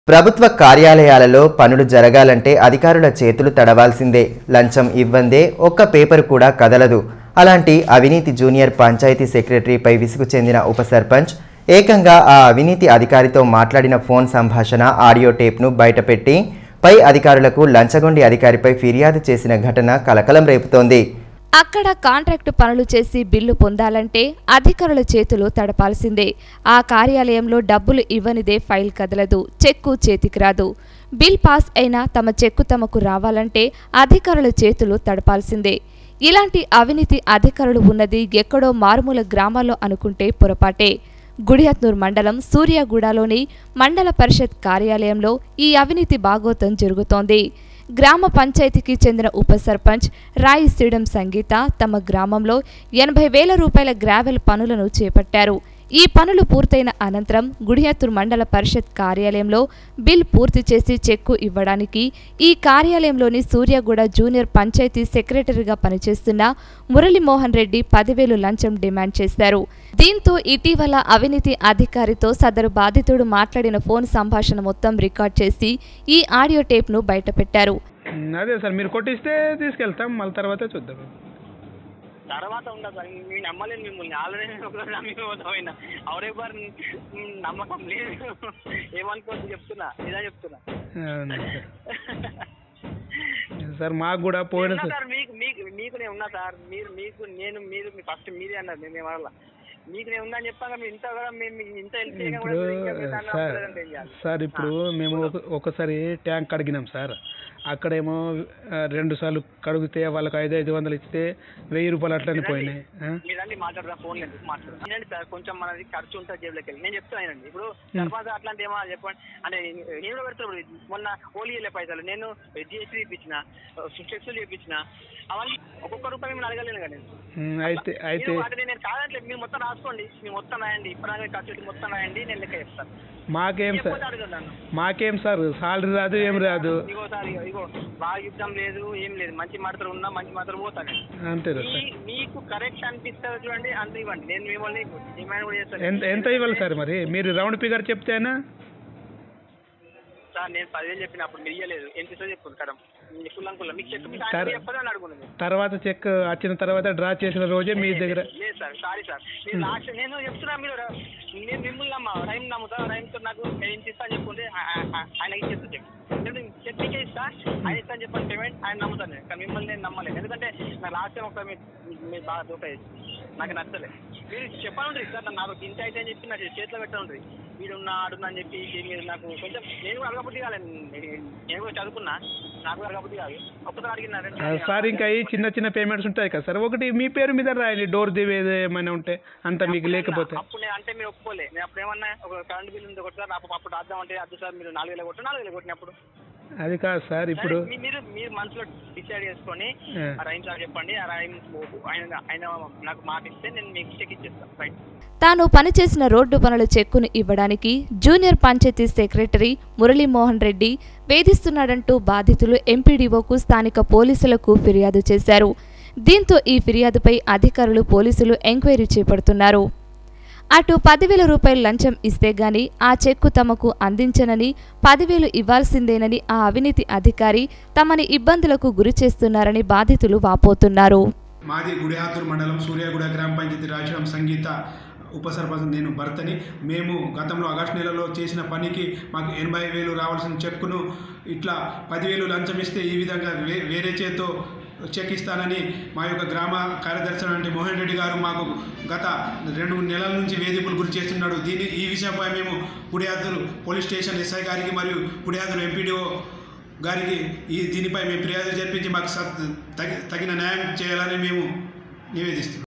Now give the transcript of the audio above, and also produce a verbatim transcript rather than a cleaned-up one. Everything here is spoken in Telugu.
ప్రభుత్వ కార్యాలయాలలో పనులు జరగాలంటే అధికారుల చేతులు తడవాల్సిందే. లంచం ఇవ్వందే ఒక్క పేపర్ కూడా కదలదు. అలాంటి అవినీతి జూనియర్ పంచాయతీ సెక్రటరీపై విసుగు చెందిన ఉప సర్పంచ్ ఏకంగా ఆ అవినీతి అధికారితో మాట్లాడిన ఫోన్ సంభాషణ ఆడియో టేప్ను బయటపెట్టి పై అధికారులకు లంచగొండి అధికారిపై ఫిర్యాదు చేసిన ఘటన కలకలం రేపుతోంది. అక్కడ కాంట్రాక్టు పనులు చేసి బిల్లు పొందాలంటే అధికారుల చేతులు తడపాల్సిందే. ఆ కార్యాలయంలో డబ్బులు ఇవ్వనిదే ఫైల్ కదలదు, చెక్కు చేతికి రాదు. బిల్ పాస్ అయినా తమ చెక్కు తమకు రావాలంటే అధికారుల చేతులు తడపాల్సిందే. ఇలాంటి అవినీతి అధికారులు ఉన్నది ఎక్కడో మారుమూల గ్రామాల్లో అనుకుంటే పొరపాటే. గుడిహత్నూర్ మండలం సూర్యాగూడలోని మండల పరిషత్ కార్యాలయంలో ఈ అవినీతి బాగోతం జరుగుతోంది. గ్రామ పంచాయతీకి చెందిన ఉప సర్పంచ్ రాయి శ్రీడం సంగీత తమ గ్రామంలో ఎనభై వేల రూపాయల గ్రావెల్ పనులను చేపట్టారు. ఈ పనులు పూర్తయిన అనంతరం గుడిహత్తూర్ మండల పరిషత్ కార్యాలయంలో బిల్ పూర్తి చేసి చెక్కు ఇవ్వడానికి ఈ కార్యాలయంలోని సూర్యాగూడ జూనియర్ పంచాయతీ సెక్రటరీగా పనిచేస్తున్న మురళీమోహన్ రెడ్డి పదివేలు లంచం డిమాండ్ చేశారు. దీంతో ఇటీవల అవినీతి అధికారితో సదరు బాధితుడు మాట్లాడిన ఫోన్ సంభాషణ మొత్తం రికార్డ్ చేసి ఈ ఆడియో టేప్ను బయటపెట్టారు. అదే సార్, మీరు కొట్టిస్తే తీసుకెళ్తాం, మళ్ళీ తర్వాత చూద్దాం. తర్వాత ఉండదు సార్, నేను నమ్మలేను మిమ్మల్ని. ఆల్రెడీ ఒకసారి నమ్మిపోతామైనా అవరే బార్ నమ్మకం లేదు. ఏమనుకోవచ్చు చెప్తున్నా, ఇదా చెప్తున్నా సార్. మాకు కూడా పోయిన సార్ మీకు మీకు మీకు నేను ఉన్నా సార్. మీరు మీకు నేను మీరు ఫస్ట్ మీరే అన్నారు, మేము ఏమన్నా మీకు నేను ఉన్నా అని చెప్పాక మీరు ఇంత కూడా మేము ఇంత సార్. ఇప్పుడు మేము ఒకసారి ట్యాంక్ కడిగినాం సార్. అక్కడేమో రెండు సార్లు కడిగితే వాళ్ళకి ఐదు ఐదు వందలు ఇస్తే వెయ్యి రూపాయలు అట్లనే పోయినాయి. మీరండి మాట్లాడదా ఫోన్ లేదు మాట్లాడదాం సార్. కొంచెం మనది ఖర్చు ఉంటుంది జేబులోకి వెళ్ళి. నేను చెప్తున్నానండి ఇప్పుడు తర్వాత అట్లాంటి ఏమో చెప్పండి అంటే నేను కూడా పెడతాను. మొన్న ఓలీ వెళ్ళే పైసలు నేను జిఎస్టీ చేయించిన, చెక్స్లు చేయించిన, అవన్నీ ఒక్కొక్క రూపాయి మేము అడగలేను కదా. అయితే అయితే నేను కాదంటే మీరు మొత్తం రాసుకోండి, మీరు మొత్తం రాయండి, ఇప్పుడు ఖర్చు మొత్తం రాయండి, నేను లెక్క చెప్తాను. మాకేం సార్ మాకేం సార్ సాలరీ రాదు, ఏం రాదు. ఇగో సార్ ఇగో బాగా యుద్ధం లేదు, ఏం లేదు, మంచి మాటలు ఉన్నా మంచి మాటలు పోతాను. అంతే మీకు కరెక్ట్ అనిపిస్తుంది చూడండి, అంత ఇవ్వండి. నేను మిమ్మల్ని డిమాండ్ కూడా చేస్తాను. ఎంత ఎంత ఇవ్వాలి సార్? మరి మీరు రౌండ్ ఫిగర్ చెప్తేనా సార్? నేను పదివేలు చెప్పినప్పుడు మీరు ఇవ్వలేదు, ఎంత ఇస్తో చెప్పండి కరం తర్వాత చెక్ వచ్చిన తర్వాత డ్రా చేసిన రోజే మీ దగ్గర లేదు సార్. సారీ సార్, మీరు లాస్ట్ నేను చెప్తున్నా, మీరు నేను మిమ్మల్ని నమ్మ రైమ్ నమ్ముతా. రైమ్తో నాకు ఎంత ఇస్తాను చెప్పుకుంటే ఆయన ఇచ్చేస్తా చెప్పి చెప్పి ఇస్తా, ఆయన ఇస్తాను చెప్పండి పేమెంట్, ఆయన నమ్ముతాను. కానీ మిమ్మల్ని నేను నమ్మలేదు, ఎందుకంటే నాకు లాస్ట్ టైం ఒక మీరు బాగా దూప చేసి నాకు నచ్చలేదు. మీరు చెప్పాలండి సార్, నాకు ఇంత అయితే అని చెప్పి నాకు చేతిలో పెట్టాలండి. వీడు ఉన్నా ఆడున్నా అని చెప్పి మీరు నాకు కొంచెం నేను కూడా అడగబుద్ధి కాలేదు. నేను కూడా చదువుకున్నా, నాకు కూడా అడగబుద్ధి కాదు. ఒక్కసారి అడిగినారు సార్. ఇంకా ఈ చిన్న చిన్న పేమెంట్స్ ఉంటాయి కదా సార్, ఒకటి మీ పేరు మీద రాయండి, డోర్ దివేది ఏమైనా ఉంటే అంత మీకు లేకపోతే. అప్పుడు అంటే మీరు ఒప్పుకోలే. నేను అప్పుడు ఏమన్నా ఒక కరెంట్ బిల్ ఉంది ఒకటి సార్, అప్పుడు అర్థం అంటే అద్దు సార్ మీరు నాలుగు వేలు కొట్టు నాలుగు వేలు కొట్టినప్పుడు అది కాదు సార్. ఇప్పుడు మీరు మీరు మనసులో డిసైడ్ చేసుకొని ఆ రైమ్ సార్ చెప్పండి, ఆ రైమ్ ఆయన ఆయన నాకు మాట ఇస్తే నేను మీకు చెక్ ఇచ్చేస్తాను. రైట్. తాను పనిచేసిన రోడ్డు పనుల చెక్కును ఇవ్వడానికి జూనియర్ పంచాయతీ సెక్రటరీ మురళీమోహన్ రెడ్డి వేధిస్తున్నాడంటూ బాధితులు ఎంపీడీఓకు స్థానిక పోలీసులకు ఫిర్యాదు చేశారు. దీంతో ఈ ఫిర్యాదుపై అధికారులు పోలీసులు ఎంక్వైరీ చేపడుతున్నారు. అటు పదివేల రూపాయలు లంచం ఇస్తే గాని ఆ చెక్కు తమకు అందించనని, పదివేలు ఇవ్వాల్సిందేనని ఆ అవినీతి అధికారి తమని ఇబ్బందులకు గురి చేస్తున్నారని బాధితులు వాపోతున్నారు. మాది గుడిహత్తూర్ మండలం సూర్యాగూడ గ్రామ పంచాయతీ రాజడం సంగీత ఉప సర్పంచ్ నేను భర్తని. మేము గతంలో ఆగస్టు నెలలో చేసిన పనికి మాకు ఎనభై వేలు రావాల్సిన చెక్కును ఇట్లా పదివేలు లంచం ఇస్తే ఈ విధంగా వే వేరే చేతో చెక్ ఇస్తానని మా యొక్క గ్రామ కార్యదర్శి అంటే మోహన్ రెడ్డి గారు మాకు గత రెండు నెలల నుంచి వేధింపులు గురి చేస్తున్నాడు. దీని ఈ విషయంపై మేము గుడిహత్తూర్ పోలీస్ స్టేషన్ ఎస్ఐ గారికి మరియు గుడిహత్తూర్ ఎంపీడీఓ గారికి ఈ దీనిపై మేము ఫిర్యాదు జరిపించి మాకు తగిన న్యాయం చేయాలని మేము నివేదిస్తున్నాం.